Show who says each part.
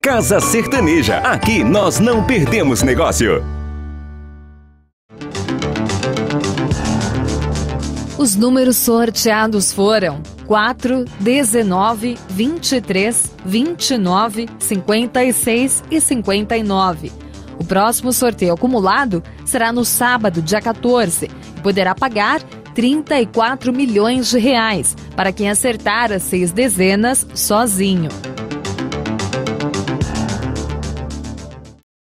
Speaker 1: Casa Sertaneja, aqui nós não perdemos negócio.
Speaker 2: Os números sorteados foram 4, 19, 23, 29, 56 e 59. O próximo sorteio acumulado será no sábado, dia 14, e poderá pagar 34 milhões de reais para quem acertar as 6 dezenas sozinho.